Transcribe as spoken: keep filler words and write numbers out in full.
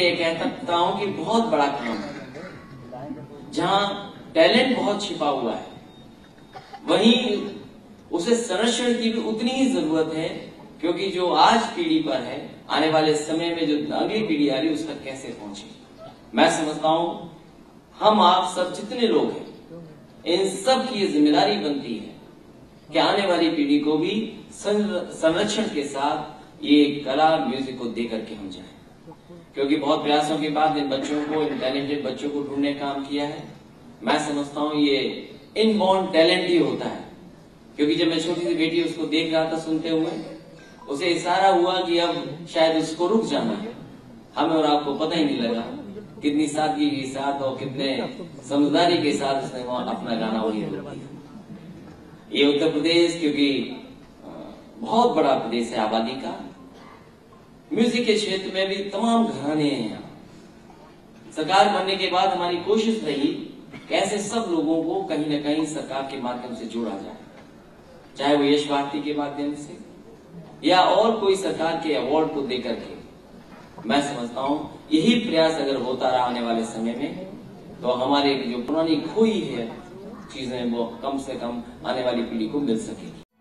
ये कह सकता हूं कि बहुत बड़ा काम है। जहां टैलेंट बहुत छिपा हुआ है, वहीं उसे संरक्षण की भी उतनी ही जरूरत है, क्योंकि जो आज पीढ़ी पर है, आने वाले समय में जो अगली पीढ़ी आ रही है, उस तक कैसे पहुंचे। मैं समझता हूं हम आप सब जितने लोग हैं, इन सब की ये जिम्मेदारी बनती है कि आने वाली पीढ़ी को भी संरक्षण के साथ ये कला म्यूजिक को दे करके हम जाएं। क्योंकि बहुत प्रयासों के बाद इन बच्चों को, इन टैलेंटेड बच्चों को ढूंढने का काम किया है। मैं समझता हूं ये इनबॉर्न टैलेंट ही होता है। क्योंकि जब मैं छोटी सी बेटी उसको देख रहा था सुनते हुए, उसे इशारा हुआ कि अब शायद उसको रुक जाना है। हमें और आपको पता ही नहीं लगा कितनी सादगी के साथ और कितने समझदारी के साथ उसने अपना गाना वही रोक दिया। ये उत्तर प्रदेश क्योंकि बहुत बड़ा प्रदेश है आबादी का, म्यूजिक के क्षेत्र में भी तमाम घराने हैं यहाँ। सरकार बनने के बाद हमारी कोशिश रही कि ऐसे सब लोगों को कहीं न कहीं सरकार के माध्यम से जोड़ा जाए, चाहे वो यश भारती के माध्यम से या और कोई सरकार के अवार्ड को देकर के। मैं समझता हूं यही प्रयास अगर होता रहा आने वाले समय में, तो हमारे जो पुरानी खोई है चीजें वो कम से कम आने वाली पीढ़ी को मिल सकेगी।